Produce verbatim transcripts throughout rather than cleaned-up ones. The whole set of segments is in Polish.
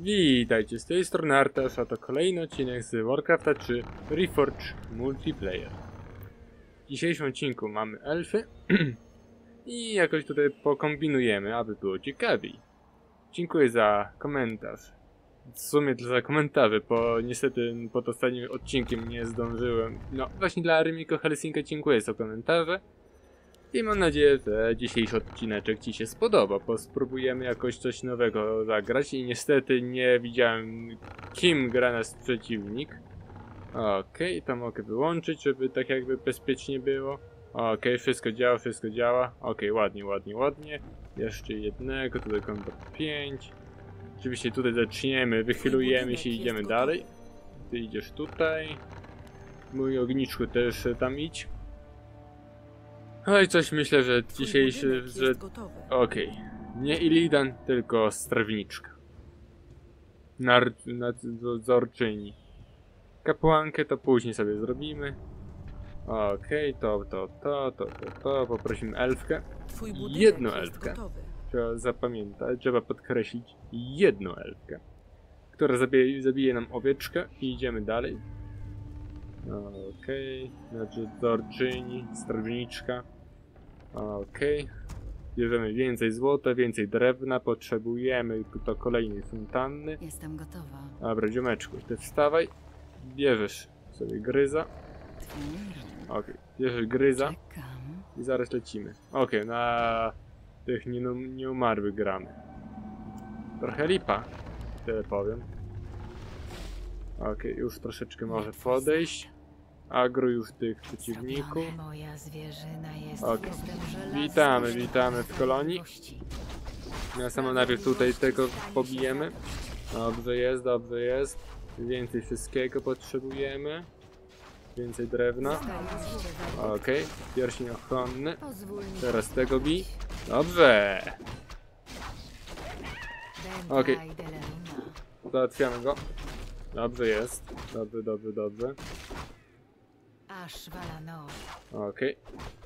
Witajcie, z tej strony Artasz, a to kolejny odcinek z Warcrafta trzy Reforged Multiplayer. W dzisiejszym odcinku mamy elfy i jakoś tutaj pokombinujemy, aby było ciekawiej. Dziękuję za komentarz. W sumie za komentarze, bo niestety pod ostatnim odcinkiem nie zdążyłem. No właśnie dla Rymiko Helsinka dziękuję za komentarze. I mam nadzieję, że dzisiejszy odcineczek Ci się spodoba, bo spróbujemy jakoś coś nowego zagrać i niestety nie widziałem, kim gra nasz przeciwnik. Okej, to mogę wyłączyć, żeby tak jakby bezpiecznie było. Okej, wszystko działa, wszystko działa. Okej, ładnie, ładnie, ładnie. Jeszcze jednego, tutaj kontakt pięć. Oczywiście tutaj zaczniemy, wychylujemy się i idziemy dalej. Ty idziesz tutaj. Mój ogniczku też tam idź. No i coś myślę, że dzisiejszy, że... Okej, okay. Nie Illidan, tylko Strawniczka. Nar... Nadzorczyni. Kapłankę to później sobie zrobimy. Okej, okay, to, to, to, to, to, to. Poprosimy elfkę. Jedną elfkę. Trzeba zapamiętać, trzeba podkreślić jedną elfkę, która zabije, zabije nam owieczkę i idziemy dalej. Okej, okay. Nadzorczyni, Strawniczka. Okej, okay. Bierzemy więcej złota, więcej drewna, potrzebujemy to kolejnej fontanny. Jestem gotowa. Dobra, ziomeczku, ty wstawaj, bierzesz sobie gryza. Okej, okay. Bierzesz gryza. Czekam. I zaraz lecimy. Okej, okay, na tych nieumarłych gramy. Trochę lipa, tyle powiem. Okej, okay, już troszeczkę może podejść. Agro już tych przeciwników. Moja zwierzyna jest. Okay. Witamy, witamy w kolonii. Na samo najpierw tutaj tego pobijemy. Dobrze jest, dobrze jest. Więcej wszystkiego potrzebujemy. Więcej drewna. Okej, okay. Pierścień ochronny. Teraz tego bij. Dobrze. Okej. Okay. Załatwiamy go. Dobrze jest. Dobrze, dobrze, dobrze. Okej. Okay.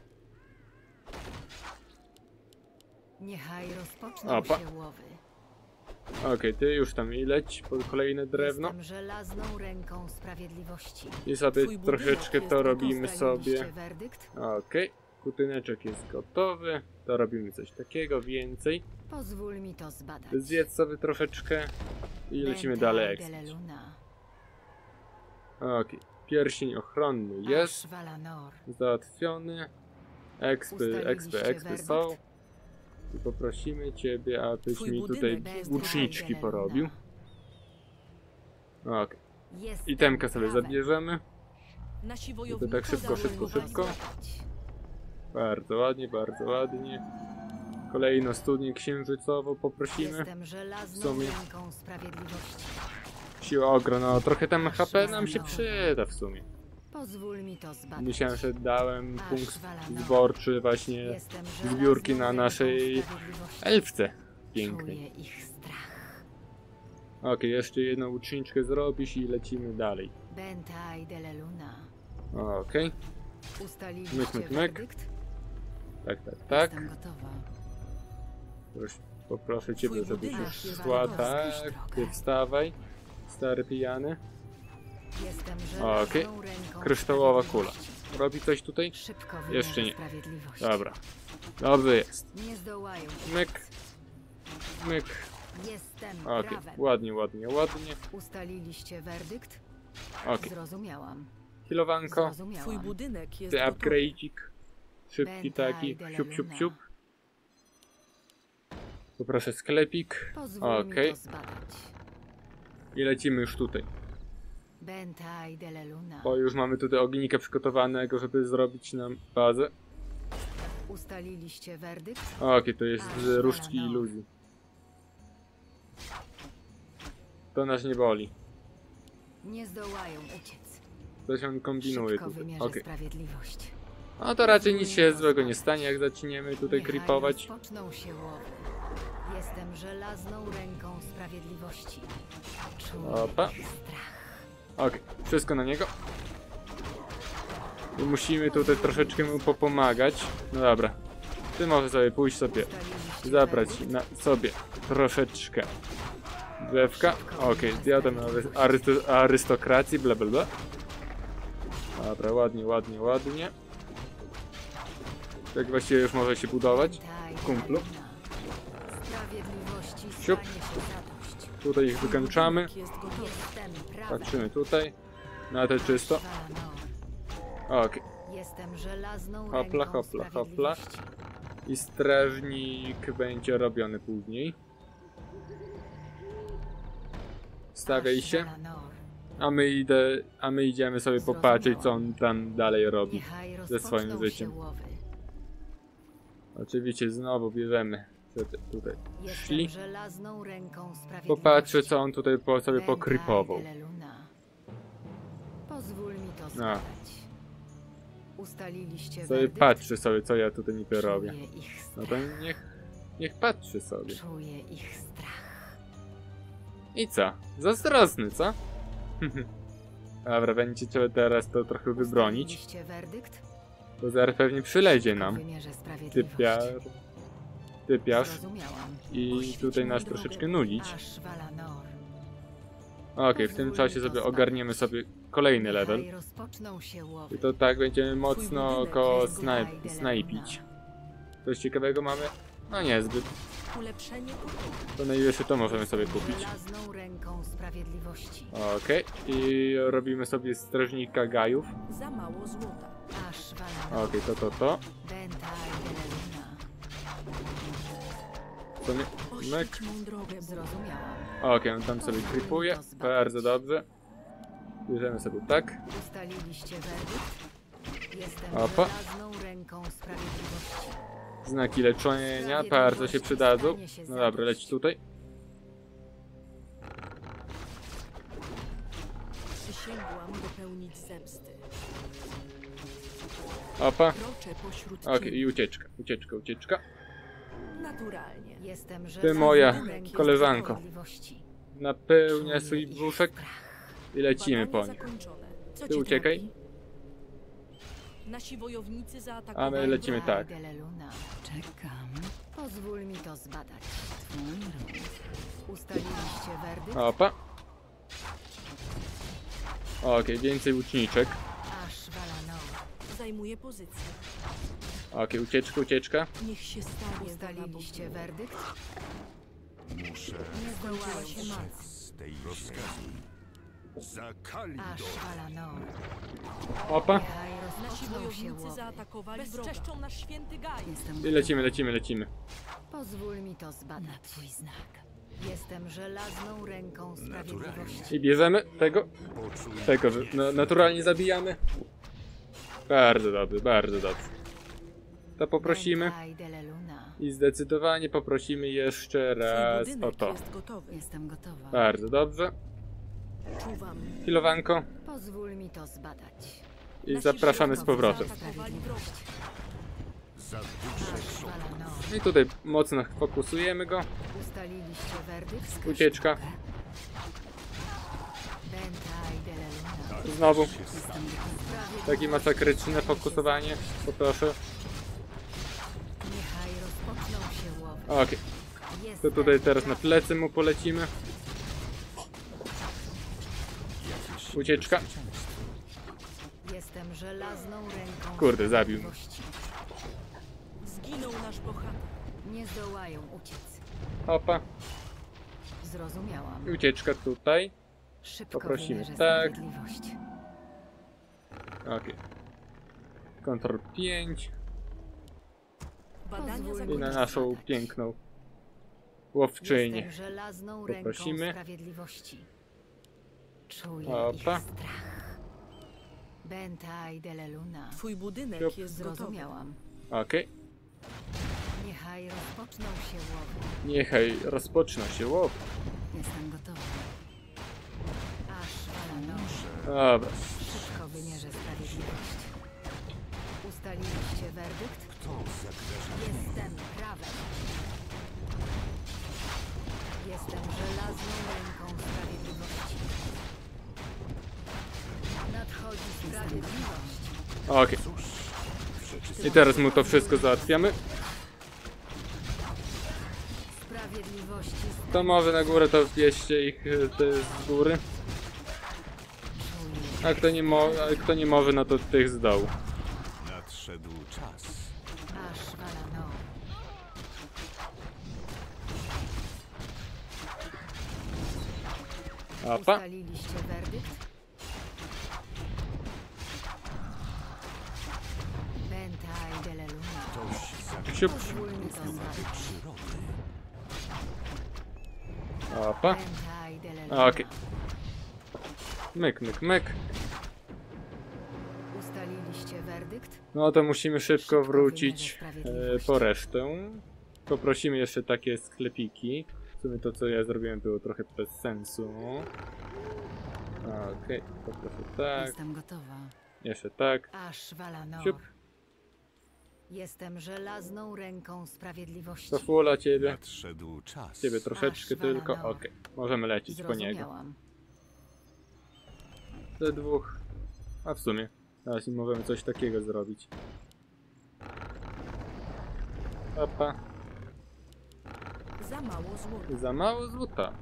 Niechaj rozpoczną Opa. się łowy. Okej, okay, ty już tam i leć po kolejne drewno. Jestem żelazną ręką sprawiedliwości. I sobie Twój troszeczkę to robimy ustaliliście sobie. werdykt? Okej, okay. Kutyneczek jest gotowy. To robimy coś takiego więcej. Pozwól mi to zbadać. Zjedz sobie troszeczkę i lecimy dalej. Okej. Okay. Pierścień ochronny jest. Załatwiony. Ekspy, ekspy, ekspy są. I poprosimy ciebie, abyś mi tutaj łuczniczki porobił. Okej. Okay. I temkę sobie zabierzemy. I to tak szybko, szybko, szybko. Bardzo ładnie, bardzo ładnie. Kolejną studnię księżycową poprosimy. W sumie. Siła ogro, no trochę tam H P nam się przyda w sumie. Pozwól mi to zbadać. Myślałem, że dałem punkt zborczy właśnie zbiórki na naszej elfce pięknej. Okej, okay, jeszcze jedną uczniczkę zrobisz i lecimy dalej. Okej. Okay. Myk, myk, myk. Tak, tak, tak. Proszę, poproszę ciebie, żebyś już szła, tak. Ty wstawaj, stary pijany. Okej, okay. Kryształowa kula. Robi coś tutaj? Jeszcze nie. Dobra. Dobrze jest. Myk. Myk. Okej, okay. Ładnie, ładnie, ładnie. Ustaliliście werdykt? Okej. Okay. Zrozumiałam. Kilowanko. Twój budynek jest ty upgrade'ik. Szybki taki. Siup, siup, siup. Poproszę sklepik. Okej. Okay. I lecimy już tutaj. Bo już mamy tutaj ognika przygotowanego, żeby zrobić nam bazę. Ustaliliście werdykt? Okej, okay, to jest z różdżki iluzji. To nas nie boli. Nie zdołają uciec. Coś on kombinuje tutaj. Okay. Sprawiedliwość. No to raczej nic się złego nie stanie, jak zaczniemy tutaj creepować. Się łowy. Jestem żelazną ręką sprawiedliwości. Opa. Okej, okay. Wszystko na niego. I musimy tutaj troszeczkę mu popomagać. No dobra. Ty możesz sobie pójść sobie zabrać na sobie troszeczkę Drzewka. Okej, okay, zjadam arysto arystokracji, bla bla bla. Dobra, ładnie, ładnie, ładnie. Tak właściwie już może się budować. Kumplu. Siup. Tutaj ich wykończamy. Patrzymy tutaj. Na te czysto. Okej. Okay. Hopla, hopla, hopla. I strażnik będzie robiony później. Stawiaj się. A my, idę, a my idziemy sobie popatrzeć, co on tam dalej robi ze swoim życiem. Oczywiście znowu bierzemy tutaj szli. Popatrzę, co on tutaj po sobie pokrypował. Pozwól mi to No. Ustaliliście Sobie werdykt? patrzy sobie, co ja tutaj niby robię. Czuję ich No to strach. niech, niech patrzy sobie. Czuję ich strach. I co? Zazdrosny, co? Dobra, będzie trzeba teraz to trochę wybronić. Ustaliliście werdykt? Bo zaraz pewnie przylezie W nam wymiarze sprawiedliwości. typiar, typiarz Zrozumiałam. i tutaj nas troszeczkę nulić. Aż Valanor. Okej, w tym czasie sobie ogarniemy sobie kolejny level. Niechaj rozpoczną się łowy. I to tak będziemy mocno budynek go jest snaj tutaj, snajpić. Coś ciekawego mamy? No niezbyt. Ulepszenie gotowe. To najwyższe to możemy sobie kupić. Żelazną ręką sprawiedliwości. Okej, i robimy sobie strażnika gajów. Za mało złota. Aż Valanor. Okej, to, to, to. Bentai Deleluna. To nie... Myk. Oświeć mą drogę, Zrozumiałam. Okej, on tam sobie creepuje. Bardzo dobrze. Bierzemy sobie tak. Ustaliliście werdykt? Jestem Opa. żelazną ręką sprawiedliwości. Znaki leczenia bardzo się przydadzą. No dobra, leć tutaj. Przysięgłam dopełnić zemsty. Opa. Kroczę pośród Okej, cieni. i ucieczka, ucieczka, ucieczka. Naturalnie. Jestem Ty żelazną moja ręką koleżanko. sprawiedliwości. Napełnia Czuję swój ich brzuszek strach. i lecimy Badanie po nich. zakończone. Co Ty cię uciekaj. trapi? Nasi wojownicy A zaatakowali. my lecimy tak. Deleluna. Czekam. Pozwól mi to zbadać. Twój ruch. Ustaliliście werdykt? Opa. Okej, więcej łuczniczek. Aż Valanor. Zajmuję pozycję. Okej, ucieczka, ucieczka. Niech się stanie. Ustaliliście werdykt? Muszę Nie zdołała się moc. z tej rozkazu. Za Aż Kalidor. Valanor. Opa. Niechaj Nasi rozpoczną się wojownicy łowy. zaatakowali wroga. Bezczeszczą nasz święty Gaj. Jestem I lecimy, lecimy, lecimy. Pozwól mi to zbadać. Twój znak. Jestem żelazną ręką sprawiedliwości. I bierzemy tego. Poczuj Tego wy- no, naturalnie zabijamy. Bardzo dobrze, bardzo dobrze. To poprosimy. Bentai Deleluna. I zdecydowanie poprosimy jeszcze Twój raz o budynek to. jest gotowy. Jestem gotowa. Bardzo dobrze. Czuwam. Kilowanko. Pozwól mi to zbadać. I Nasi zapraszamy z wrogowie powrotem. zaatakowali wroga. za duszę Aż Valanor. I tutaj mocno fokusujemy go. Ustaliliście werdykt? Ucieczka. Bentai Deleluna. Znowu. Jestem Takie masakryczne fokusowanie. Poproszę. Niechaj rozpoczną się łowy. Okej. To Jestem tutaj teraz na plecy mu polecimy. Ucieczka. Jestem żelazną ręką Kurde, zabił. sprawiedliwości. Zginął nasz bohater. Nie zdołają uciec. Opa. Zrozumiałam. I ucieczka tutaj. Szybko Poprosimy, wymierzę tak. sprawiedliwość. Okej. Kontrol pięć. Badania Pozwól I na zakończone. naszą piękną łowczynię. Jestem żelazną Poprosimy. ręką sprawiedliwości. Czuję Opa. ich strach. Bentai Deleluna. Twój budynek Siup. jest gotowy. Zrozumiałam. Okej. Niechaj rozpoczną się łowy. Niechaj rozpoczną się łowy. Jestem gotowa. Aż Valanor. Dobra. Szybko wymierzę sprawiedliwość. Ustaliliście werdykt? Kto zagraża? Jestem prawem. Jestem żelazną ręką sprawiedliwości. Nadchodzi sprawiedliwość. Okej. Cóż, przeczysta I teraz mu to wszystko załatwiamy. Sprawiedliwości Kto może na górę, to wbierzcie ich y, te z góry. A kto nie, mo a kto nie może, no to tych z dołu. Nadszedł czas. Aż Valanor. Opa. Ustaliliście werdykt? Bentai de la Luna. Ktoś zagroził Siup. Pozwól mi to zbadać. przyrody. Opa. Bentai de la Luna. Okej. Myk, myk, myk. Ustaliliście werdykt? No to musimy szybko Szybko wrócić wymiarze e, sprawiedliwości. po resztę. Poprosimy jeszcze takie sklepiki. W sumie to, co ja zrobiłem, było trochę bez sensu. Okej, poproszę tak. Jestem gotowa. Jeszcze tak. Aż Valanor. Siup. Jestem żelazną ręką sprawiedliwości. To fula ciebie. Nadszedł czas. Ciebie troszeczkę Aż tylko. Valanor. Okej, możemy lecieć po niego. Zrozumiałam. Te dwóch. A w sumie. Teraz nie możemy coś takiego zrobić. Opa. Za mało złota. Za mało złota.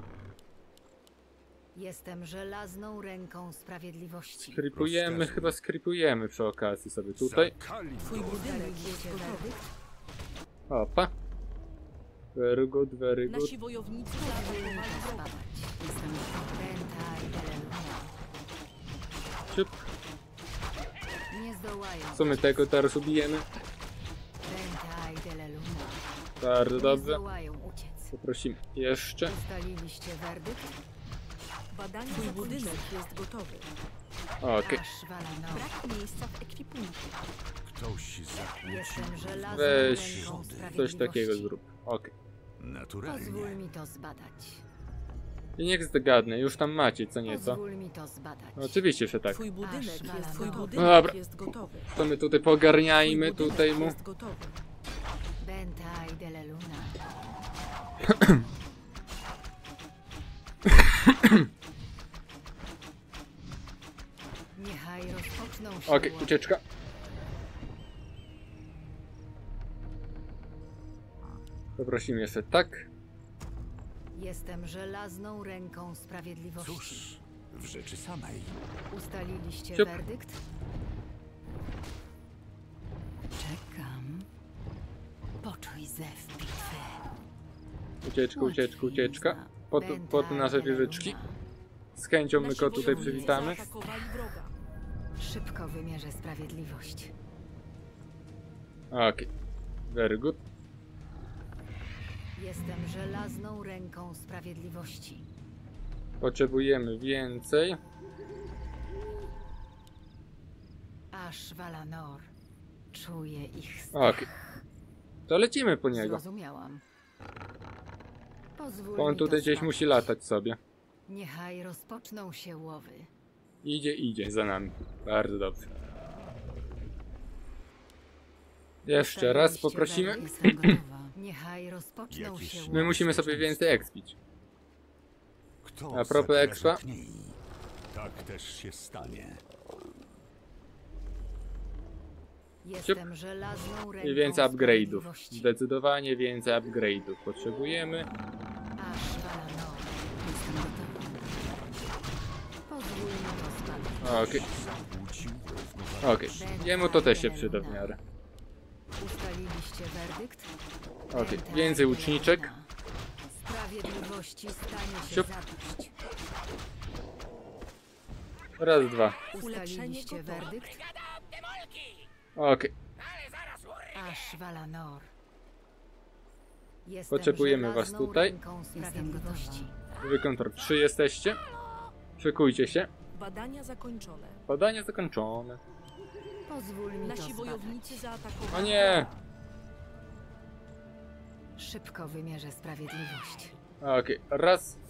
Jestem żelazną ręką sprawiedliwości. Skripujemy, Rozkazuj. chyba skripujemy przy okazji sobie tutaj. Za Kalisto. Twój budynek jest Ustaliliście gotowy. werdykt? Opa. Very good, very good. Nasi wojownicy Pozwól mi zaatakowali to wroga. zbadać. Jestem Bentai de la Luna. Siup. Nie zdołają. Co my tego teraz ubijemy? Bentai de la Luna. Bardzo Nie dobrze. zdołają uciec. Poprosimy jeszcze. Ustaliliście werdykt? Badanie Twój budynek jest gotowy. Okej. Aż Valanor. Brak miejsca w ekwipunku. Ktoś zakłócił Jestem żelazną Weź ręką coś sprawiedliwości. takiego zrób. Okej. naturalnie. Pozwól mi to zbadać. I niech zgadnę, już tam macie co nieco. Pozwól mi to zbadać. No, oczywiście, że tak. Twój budynek Aż jest, Valanor. twój No budynek dobra. jest gotowy. To my tutaj Twój pogarniajmy budynek tutaj mu. jest gotowy. Bentai de la Luna. Niechaj rozpoczną się Okej, łowy. ucieczka. Poprosimy jeszcze tak. Jestem żelazną ręką sprawiedliwości. Cóż, w rzeczy samej. Ustaliliście Siup. werdykt? Czekam. Poczuj zew bitwy. Ucieczka, ucieczka, ucieczka. Pod, pod nasze wieżyczki. Z chęcią my Nasi go tutaj wojownicy przywitamy. zaatakowali wroga. Szybko wymierzę sprawiedliwość. Okej. Very good. Jestem żelazną ręką sprawiedliwości. Potrzebujemy więcej. Aż Valanor. Czuję ich strach. Okej. To lecimy po niego. Zrozumiałam. Pozwól On mi to tutaj gdzieś zbadać. musi latać sobie. Niechaj rozpoczną się łowy. Idzie, idzie za nami. Bardzo dobrze. Jeszcze raz Ustaliliście poprosimy. werdykt? Jestem gotowa. Niechaj rozpoczną Jakieś- się My łowy. musimy sobie więcej expić. Kto A propos zagraża expa? kniei? Tak też się stanie. Jestem żelazną ręką I więcej upgrade'ów. sprawiedliwości. Zdecydowanie więcej upgrade'ów potrzebujemy. Aż Valanor. Jestem gotowa. Pozwól mi to zbadać. Okej, Zakłócił równowagę. okej. Jemu to też się przyda w miarę. Ustaliliście werdykt? Okej, Bentai więcej de la łuczniczek. Luna. Sprawiedliwości stanie się Siup. zadość. Raz, dwa. Ustaliliście gotowe. werdykt? Okej, Aż Valanor. Jestem Potrzebujemy was żelazną tutaj. ręką sprawiedliwości. wy kontrol trzy jesteście. Szykujcie się. Badania zakończone. Badanie zakończone. Pozwól mi to Nasi zbadać. wojownicy zaatakowali O nie! Szybko wymierzę sprawiedliwość. Okej, raz.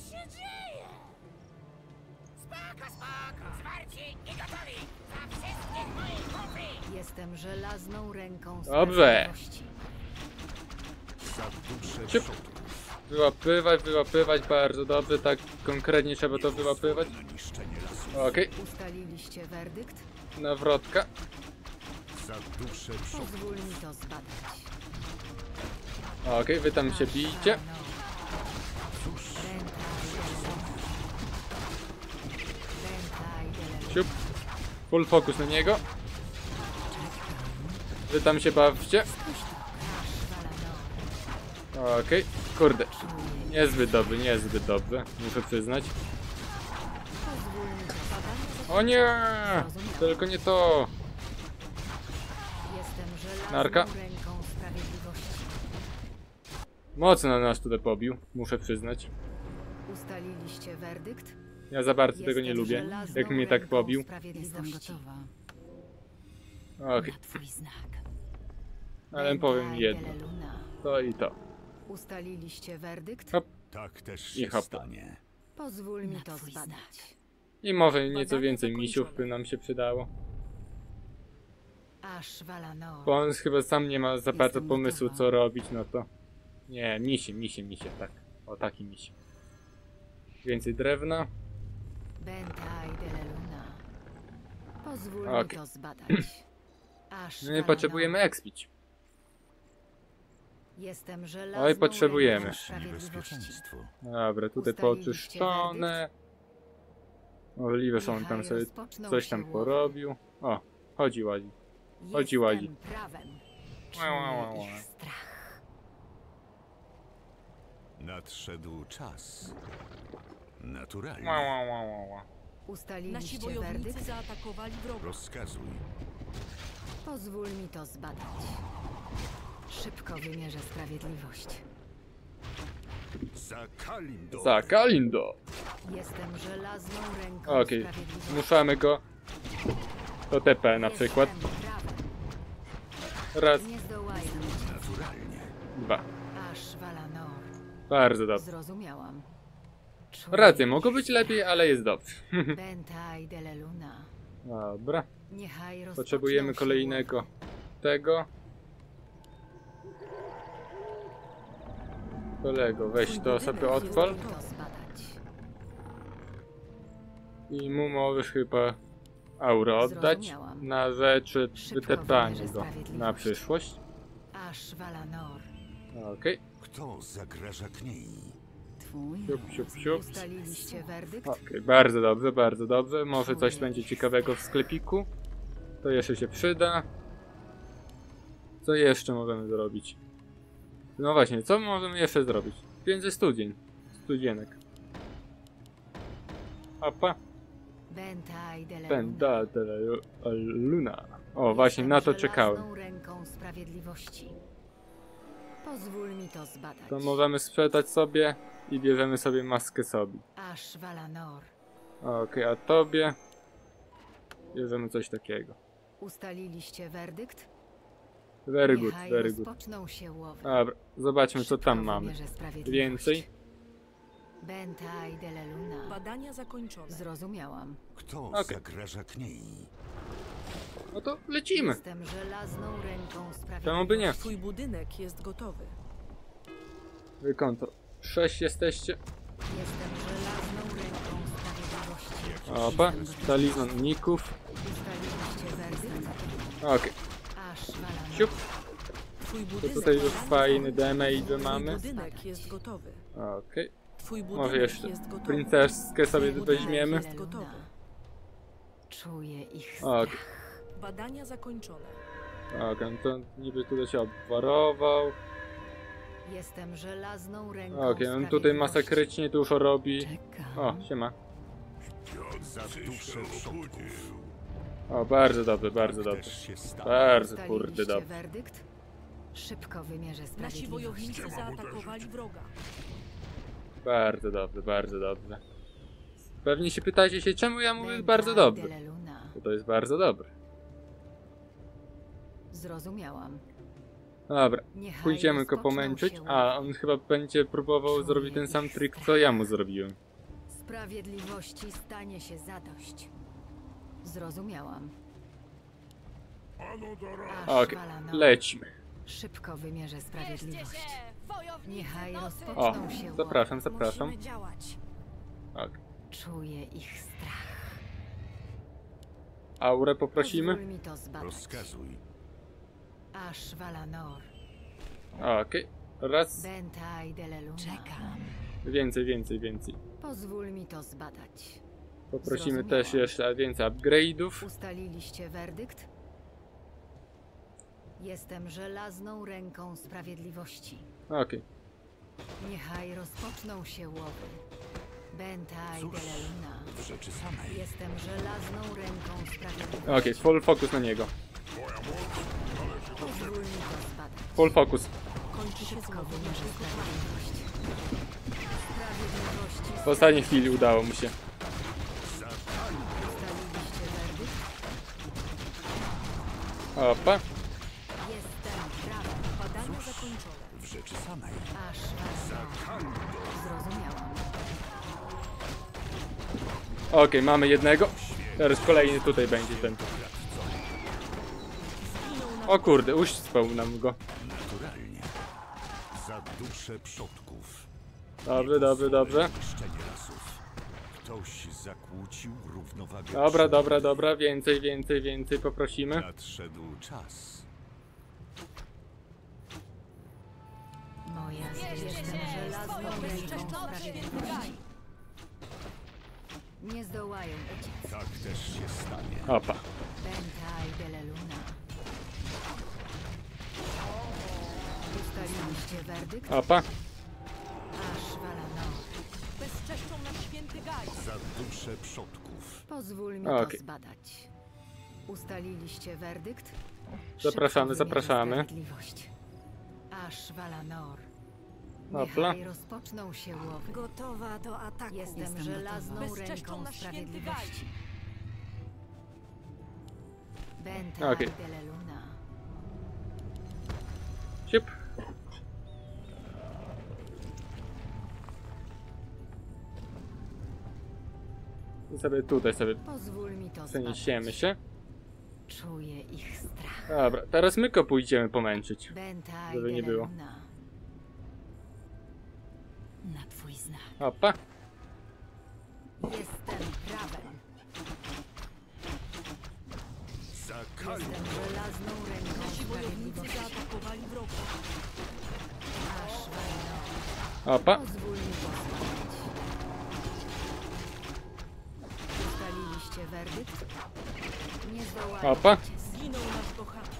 Jestem żelazną ręką Dobrze. sprawiedliwości. Za duszę Siup. przodów. Wyłapywać, wyłapywać, bardzo dobrze, tak konkretnie trzeba to wyłapywać. Na niszczenie lasu. Okej, Ustaliliście werdykt? nawrotka. Za duszę przodów. Pozwól mi to zbadać. Okej, wy tam się bijcie. Valanor. Siup. Full focus na niego. Wy tam się bawcie. Okej, kurde. Niezbyt dobry, niezbyt dobry. Muszę przyznać. O nie! Tylko nie to. Jestem żelazną Narka. ręką sprawiedliwości. Mocno nas tutaj pobił, muszę przyznać. Ustaliliście werdykt? Ja za bardzo tego Jestem nie lubię, żelazną jak mnie tak ręką pobił. Jestem Jestem gotowa. Okej, na twój znak. ale powiem jedno. To i to. Ustaliliście werdykt? Hop. Tak też I się hop. stanie. Pozwól mi Na to twój zbadać. I może nieco Badanie więcej misiów zakończone. by nam się przydało. Aż Valanor. Bo on chyba sam nie ma za bardzo Jestem pomysłu gotowa. co robić, no to... Nie, misie, misie, misie, tak. O, taki misie. Więcej drewna. Bentai de la Luna. Pozwól Okej. mi to zbadać. Aż My Valanor. potrzebujemy expić. Jestem żelazną Oj, potrzebujemy. ręką sprawiedliwości. Niebezpieczeństwo. Dobra, tutaj Ustaliliście poczyszczone. Możliwe, że on tam Niechaj sobie rozpoczną coś się tam łowy. porobił. O, chodzi ładzi. Chodzi, Jestem ładzi. prawem. Ła, ła, ła, Czuję ła. ich strach. Nadszedł czas. Naturalnie. Ła, ła, ła, ła, ła. Nasi Ustaliliście wojownicy werdykt? zaatakowali wroga. Rozkazuj. Pozwól mi to zbadać. Szybko wymierzę sprawiedliwość. Za Kalimdor. Za Kalindo! Jestem żelazną ręką Okej, sprawiedliwości. zmuszamy go do T P na przykład. Jestem prawem. Raz, Nie zdołają. Naturalnie. dwa. Aż Valanor. Bardzo dobrze. Zrozumiałam. Czuję Rację, ich mogło być lepiej, ale jest dobrze. Bentai de la Luna. Dobra, Niechaj rozpoczną potrzebujemy się kolejnego łowy. tego. Kolego, weź Twój to budynek sobie jest odpal. Pozwól mi to zbadać. I mu możesz chyba aurę oddać Zrozumiałam. na rzeczy Szybko wytepania wymierzę go na sprawiedliwość. przyszłość. Aż Valanor. Okej, Kto zagraża Kniei? Twój siup, siup, siup. Ustaliliście werdykt? Okej, bardzo dobrze, bardzo dobrze. Może coś będzie ciekawego w sklepiku. To jeszcze się przyda. Co jeszcze możemy zrobić? No właśnie, co możemy jeszcze zrobić? Więcej studzień. Studzienek. Opa. Bentai de la Luna. Penda de la Luna. O, właśnie na to Jestem czekałem. żelazną ręką sprawiedliwości. Pozwól mi to zbadać. To możemy sprzedać sobie i bierzemy sobie maskę sobie. Aż Valanor. Okej, a tobie bierzemy coś takiego. Ustaliliście werdykt? Very good, Niechaj very good. rozpoczną się łowy. Dobra, zobaczmy co tam Szybko mamy. wymierzę sprawiedliwość. Więcej? Bentai de la Luna. Badania zakończone. Zrozumiałam. Kto Okej. zagraża Kniei? No to lecimy. Jestem żelazną ręką sprawiedliwości. Czemu by nie? Twój budynek jest gotowy. Wykonto. Sześć jesteście. Jestem żelazną ręką sprawiedliwości. Opa, talizman uników. Ustaliliście werdykt? Okej, Aż Valanor. siup. Twój To budynek, tutaj już badania fajny zakończone. damage Twój mamy. budynek jest gotowy. Okej, Twój budynek może jeszcze jest gotowy. princeskę sobie Twój budynek weźmiemy. jest gotowy. Czuję ich Okej, strach. Badania zakończone. okej, no to niby tutaj się obwarował. Jestem żelazną ręką Okej, on tutaj sprawiedliwości. masakrycznie dużo robi. Czekam. O, siema. Za duszę przodków. O, bardzo dobrze, bardzo Tak dobrze. też się stanie. Bardzo kurde Ustaliliście dobrze. werdykt? Szybko wymierzę Nasi sprawiedliwość. wojownicy zaatakowali wroga. Bardzo dobrze, bardzo dobrze. Pewnie się pytacie się, czemu ja mówię Bentai bardzo de dobrze. la Luna. Bo to jest bardzo dobre. Zrozumiałam. Dobra, Niechaj pójdziemy go rozpoczną pomęczyć. się A, łowy. on chyba będzie próbował zrobić ten sam trik, co ja mu zrobiłem. Sprawiedliwości stanie się zadość. Zrozumiałam. Aż Okej, Valanor. lecimy. Szybko wymierzę sprawiedliwość. Niechaj O, rozpoczną się łowy. zapraszam, zapraszam. Musimy działać. Okej. Czuję ich strach. Aurę poprosimy. Pozwól mi to zbadać. Rozkazuj. Aż Valanor. Okej, raz. Bentai de la Luna. Czekam. Więcej, więcej, więcej. Pozwól mi to zbadać. Poprosimy Zrozumiałam. też jeszcze więcej upgrade'ów. Ustaliliście werdykt? Jestem żelazną ręką sprawiedliwości. Okej. Niechaj rozpoczną się łowy. Bentai Cóż. Deleluna. W rzeczy samej. Jestem żelazną ręką sprawiedliwości. Okej, full focus na niego. Pozwól mi to zbadać. Full focus. Kończy się Szybko znowu wymierzę naszej sprawiedliwość. Sprawiedliwości. W ostatniej chwili udało mu się. Ustaliliście werdykt? Opa. Jestem prawem. Badania zakończone. W rzeczy samej. Aż was zrozumiałam. Okej, mamy jednego. Teraz kolejny tutaj będzie ten. Zginął nasz O kurde, uśpał nam go. Naturalnie. Za duszę przodków. Dobrze, dobrze, dobrze. Niszczenie lasów. Ktoś zakłócił równowagę. Dobra, przyrody. dobra, dobra. Więcej, więcej, więcej poprosimy. Nadszedł czas. Moja jestem żelazną ręką sprawiedliwości. Nie zdołają uciec. Tak też się stanie. Opa. Bentai Deleluna. Ustaliliście werdykt? Opa. Aż Valanor. bezczeszczą nasz święty Gaj. Za duszę przodków. Pozwól mi Okej. to zbadać. Ustaliliście werdykt? Zapraszamy, Szybko wymierzę zapraszamy. sprawiedliwość. Aż Valanor. Hopla. Niechaj rozpoczną się łowy. Gotowa do ataku. Jestem, żelazną Bezczeszczą ręką nasz święty sprawiedliwości. Bentai Okej. Deleluna. Siup. I sobie tutaj sobie Pozwól mi to przeniesiemy zbadać. się. Czuję ich strach. Dobra, teraz my go pójdziemy pomęczyć. Bentai Żeby nie było. Deleluna. Na twój znak. Opa. Jestem prawem. Za Jestem żelazną ręką Nasi wojownicy sprawiedliwości. zaatakowali wroga. Aż Valanor. Opa. Pozwól mi to zbadać. Ustaliliście werdykt? Nie zdołają Opa. uciec. Zginął nasz bohater.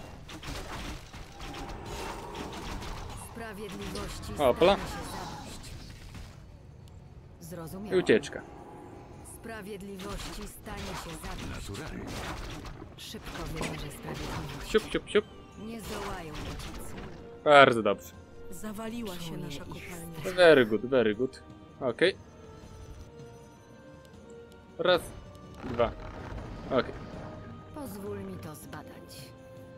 Sprawiedliwości Hopla. stanie się zadość. I Zrozumiałam. ucieczka. Sprawiedliwości stanie się zadość. naturalnie. Szybko wymierzę sprawiedliwość. Siup, siup, siup. Nie zdołają uciec. Bardzo dobrze. Zawaliła się Czuję nasza ich kopalnia. Very good, very good. Okej. Raz, dwa. Okej. Pozwól mi to zbadać.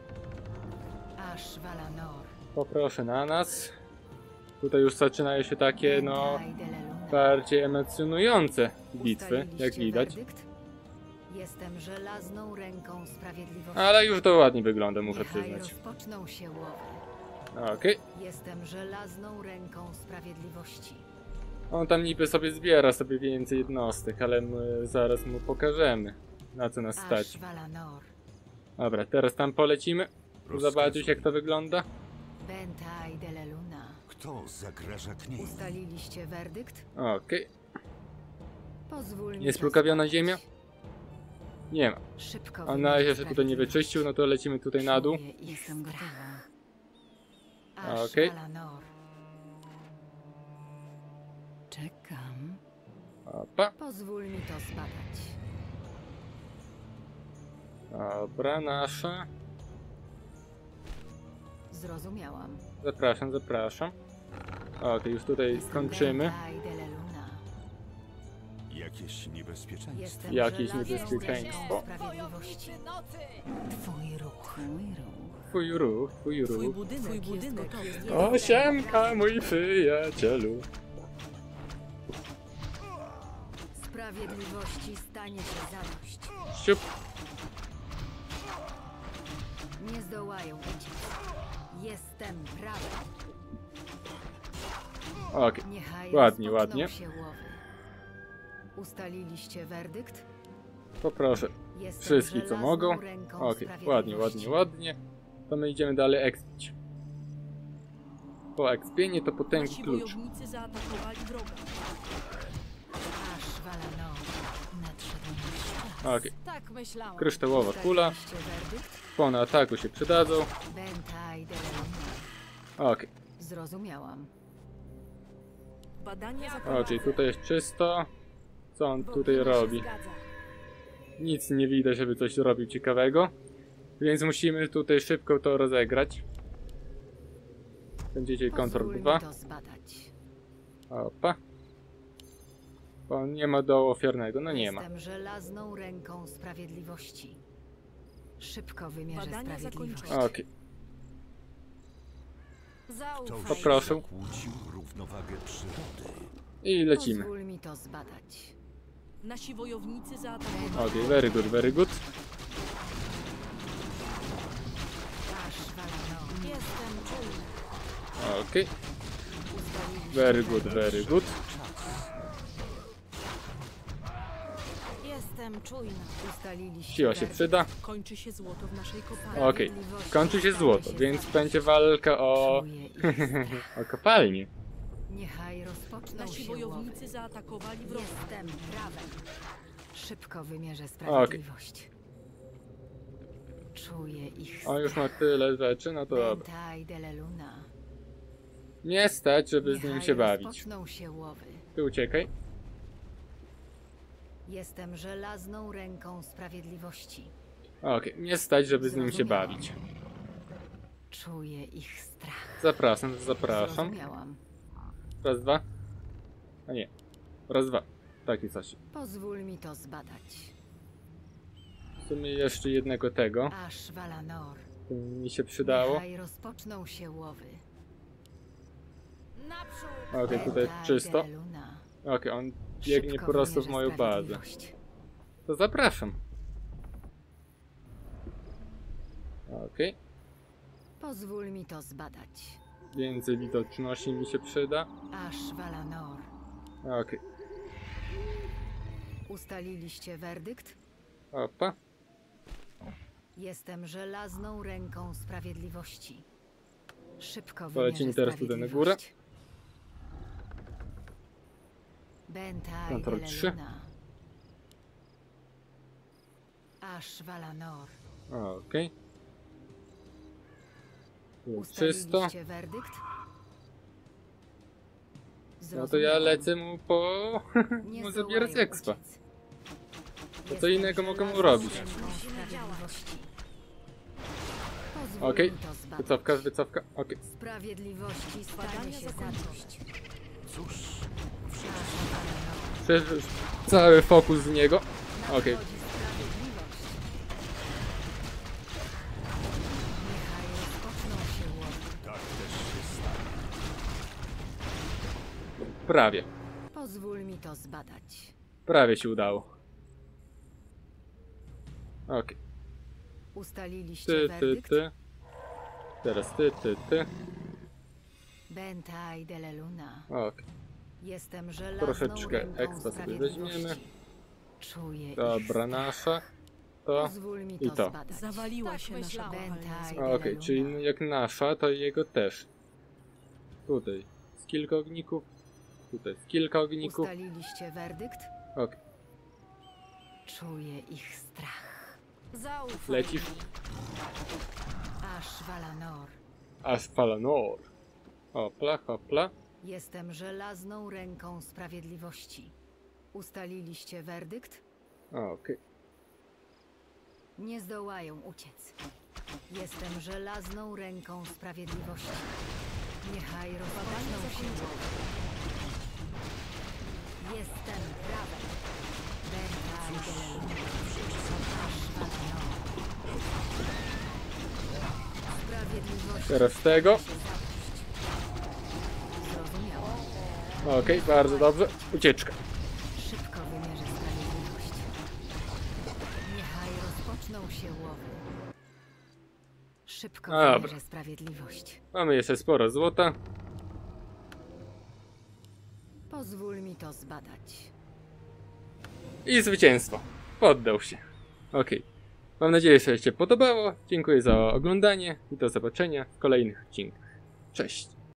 Aż Valanor. Poproszę na nas. Tutaj już zaczynają się takie, no, Bentai Deleluna. bardziej emocjonujące bitwy, Ustaliliście jak widać. werdykt? Jestem żelazną ręką sprawiedliwości. Ale już to ładnie wygląda, muszę Niechaj przyznać. rozpoczną się łowy. Okej. Jestem żelazną ręką sprawiedliwości. On tam niby sobie zbiera sobie więcej jednostek, ale my zaraz mu pokażemy, na co nas stać. Aż Valanor. Dobra, teraz tam polecimy. Zobaczyć, Rozkazuj. jak to wygląda. Bentai Deleluna. Kto zagraża kniei? Ustaliliście werdykt? Okej. Pozwól mi Jest to plugawiona zbadać. ziemia? Nie ma. Szybko On na razie wymierzę się tutaj nie wyczyścił, no to lecimy tutaj na dół. Czuję ich Jestem gotowa. Aż Okej. Valanor. Czekam. Opa. Pozwól mi to zbadać. Dobra, nasza. Zrozumiałam. Zapraszam, zapraszam. Okej, już tutaj Jestem kończymy. Bentai Deleluna. Jakieś niebezpieczeństwo. Jestem Jakieś żelazną niebezpieczeństwo. ręką sprawiedliwości. Twój ruch. Twój ruch. Twój ruch, twój Twój ruch. budynek, Twój budynek jest gotowy. O, siemka, mój przyjacielu. Sprawiedliwości stanie się zadość. Siup. Nie zdołają uciec. Jestem prawem. Okej. Niechaj Ładnie, rozpoczną ładnie. się łowy. Ustaliliście werdykt? Poproszę Jestem wszystkich, co żelazną mogą. ręką Okej, ładnie, sprawiedliwości. ładnie, ładnie. To my idziemy dalej expić. Po expienie to potęgi Nasi klucz. wojownicy zaatakowali wroga. Aż Valanor. Nadszedł Okej. Tak myślałam. Kryształowa kula. Ustaliliście werdykt? Po na ataku się przydadzą. Bentai Deleluna. Okej. Zrozumiałam. Badania O, zakończone. czyli tutaj jest czysto. Co on tutaj Bogini się robi? zgadza. Nic nie widać, żeby coś robił ciekawego. Więc musimy tutaj szybko to rozegrać. Będziecie kontrol Pozwól mi dwa. to zbadać. Opa. Bo nie ma dołu ofiarnego. No nie ma. Jestem żelazną ręką sprawiedliwości. Szybko wymierzę Badania sprawiedliwość. zakończone. Okej. Kto Zaufaj. Poproszę. zakłócił równowagę przyrody? I lecimy. Pozwól mi to zbadać. Nasi wojownicy zaatakowali. Okej, very good, very good. Aż walano. Jestem czujny. Okej. Ustaliliście Very good, werdykt? very good. Jestem czujna. Ustaliliście Siła się werdykt? przyda. Kończy się złoto w naszej kopalni. Okej. Kończy się złoto, więc będzie walka o... Czuję ich strach. o kopalnię. Niechaj rozpoczną Nasi się wojownicy łowy. zaatakowali wroga. Jestem prawem. Szybko wymierzę sprawiedliwość. Czuję ich On już ma tyle rzeczy, no to dobra. Bentai Deleluna. Nie stać, żeby z nim Niechaj się bawić. rozpoczną się łowy. Ty uciekaj. Jestem żelazną ręką sprawiedliwości. Okej, nie stać, żeby z nim się Zrozumiałam. bawić. Czuję ich strach. Zapraszam, zapraszam. Zrozumiałam. Raz, dwa. A nie. Raz, dwa. Taki coś. Pozwól mi to zbadać. W sumie jeszcze jednego tego. Aż Valanor. To mi się przydało. Niechaj rozpoczną się łowy. Naprzód! Okej, tutaj jest czysto. Deleluna. Okej, on biegnie Szybko po prostu w wymierzę moją bazę. sprawiedliwość. To zapraszam. Okej. Pozwól mi to zbadać. Więcej widoczności mi się przyda. Aż Valanor. Okej. Ustaliliście werdykt? Opa. Jestem żelazną ręką sprawiedliwości. Szybko Polecimy wymierzę teraz tutaj na górę. sprawiedliwość. Bentai Kontrol trzy. Deleluna. Aż Valanor. Okej. Jest czysto. Ustaliliście werdykt? No to ja lecę mu po... Nie mu zdołają zabierać expa. uciec. To co Jestem innego mogę mu żelazną robić? ręką sprawiedliwości. Pozwól Okej. mi to zbadać. Wycofka, wycofka. Okej. Sprawiedliwości stanie Badania się zakończone. zadość. Cóż, Aż Valanor. Przecież cały fokus z niego. Okej. Nadchodzi sprawiedliwość. Niechaj rozpoczną się łowy. tak też się stanie. Prawie. Pozwól mi to zbadać. Prawie się udało. Okej. Ustaliliście Ty, ty, werdykt? ty. Teraz ty, ty, ty. Bentai Deleluna. Okej. Jestem żelazną Troszeczkę ręką expa sobie sprawiedliwości. weźmiemy. Czuję ich Dobra, strach. nasza. To. Pozwól mi i to, to. zbadać. Zawaliła się nasza myślałam. kopalnia. Bentai Okej, Deleluna. czyli jak nasza, to jego też. Tutaj z kilka ogników. Tutaj z kilka ogników. Ustaliliście werdykt? Okej. Czuję ich strach. Zaufaj Lecisz. mi. Aż Valanor. Aż Falanor. Hopla, hopla. Jestem żelazną ręką sprawiedliwości. Ustaliliście werdykt? Okej. Nie zdołają uciec. Jestem żelazną ręką sprawiedliwości. Niechaj rozpoczną się łowy. Jestem prawem. Bentai Deleluna. Aż Valanor. Sprawiedliwość Teraz tego. się zadość. Zrozumiałam. Okej, bardzo dobrze. Ucieczka. Szybko wymierzę sprawiedliwość. Niechaj rozpoczną się łowy. Szybko Dobra. wymierzę sprawiedliwość. Mamy jeszcze sporo złota. Pozwól mi to zbadać. I zwycięstwo. Poddał się. Okej. Mam nadzieję, że się podobało. Dziękuję za oglądanie i do zobaczenia w kolejnych odcinkach. Cześć.